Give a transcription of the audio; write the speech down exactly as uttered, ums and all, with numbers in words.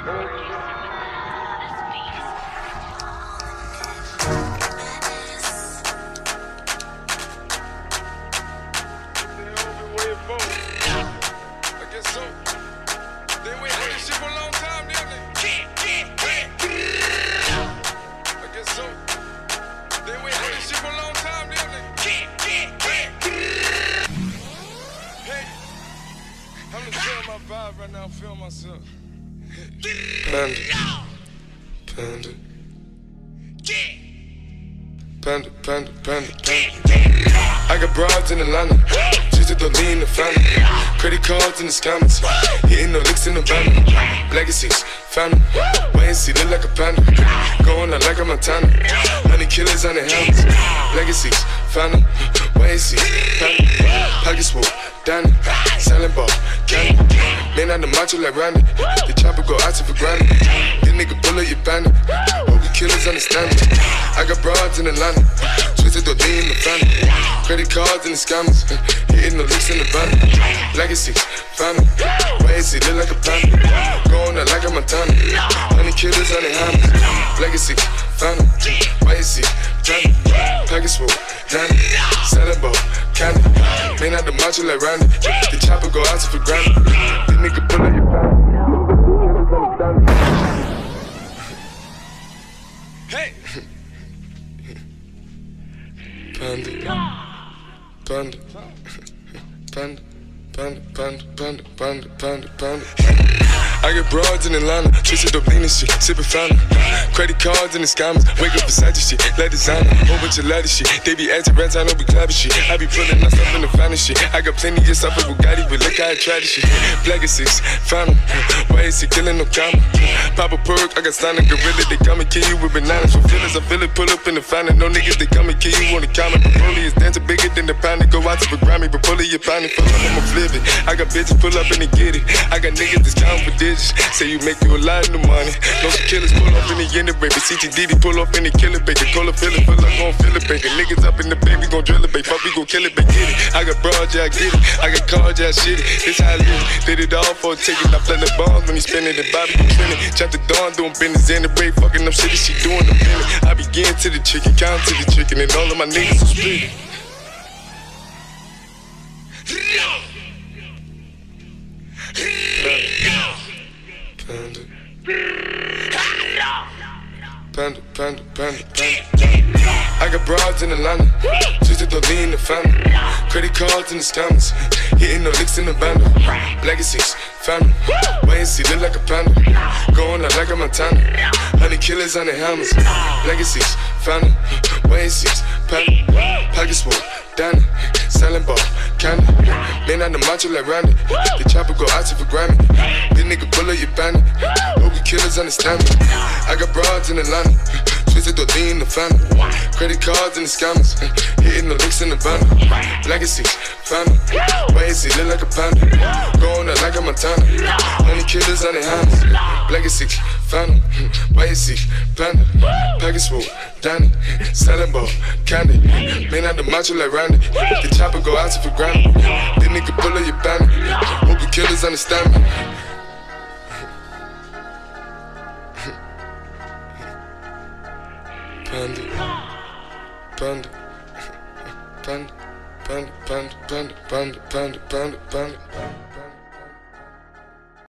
Right now, I feel myself. Panda, panda, panda, panda, panda, panda. I got broads in Atlanta, just to lean in the family. Credit cards in the scammers, hitting no licks in the van. Legacies, family, wait and see, look like a panda. Going out like a Montana, honey killers on the helmets. Legacies, family, wait and see, family. Pockets full, Danny, selling ball, candy. Man on the macho like Randy, the chopper go out to for granted. This nigga pull up your bandit, hope the killers understand me. I got broads in Atlanta, twisted the D in the family. Credit cards and the scammers, hitting the licks in the van. Legacies, family, wait and see, look like a panda. Going out like a Montana, honey killers on the hammers. Legacies, family, wait and see, family. Package full, Danny, selling ball, candy. Man out the macho like Randy, the chopper go out to for granted. This nigga pull up your family. Hey! Panda, panda, panda, panda, panda, panda, panda, panda, panda. I get broads in Atlanta, twisted up lean and shit, sippin' fountain. Credit cards and the scammers, wake up beside your shit, let designer, whole bunch of ladder shit. They be acting rats, I know we clapping shit. I be pulling us up in the finest shit. I got plenty of stuff with Bugatti, but look how I try this shit. Legacies, fountain, why is he killing no comma? Pop a perk, I got signed a gorilla, they come and kill you with bananas. For feelings, I feel it, pull up in the fountain. No niggas, they come and kill you on the counter. But Broly is dancing bigger than the pound. Go out to the Grammy, but pull it, your pound, pull up, I'ma flip it. I got bitches, pull up and they get it. I got niggas that's counting for digits. Say you make you a lot of money. No some killers pull off in the end of baby. C T D D pull off in the killer baby. Call a feeling, feel like gon' feel it, baby. Niggas up in the baby, gon' drill it, baby. Fuck, we gon' kill it, baby. Get it. I got broads, yeah, I get it. I got cards, yeah, I shit it. This how I live. Did it all for a ticket. I play the bombs when he spinning the Bobby gon' spin it. Chop the dawn, doing business in the break. Fucking up shit, she doing the minute. I begin to the chicken, count to the chicken, and all of my niggas are split. Panda, panda, panda, panda, panda. I got broads in Atlanta, twisted the lean in the family. Credit cards and the scammers, hitting no licks in the bundle. Legacies, family, wait and see, look like a panda. Going out like a Montana, honey killers on the hammers. Legacies, family, wait and see, panda. Pockets full, Danny, selling ball, candy. Man on the macho like Randy, the chopper go out to for Grammy. This nigga pull up your bandit, hope the killers understand me. I got broads in Atlanta, twisted the D in the family. Credit cards and the scammers, hitting the licks in the bundle. Legacies, family, wait and see, look like a panda. Going out like a Montana, honey killers on the hammers. Legacies, family, wait and see, panda. Package full, Danny, selling ball, candy. Man out the macho like Randy, the chopper go out to for granted. This nigga pull up your bandit, hope the killers understand me. Panda, panda, panda, panda, panda, panda, panda, panda, panda, panda.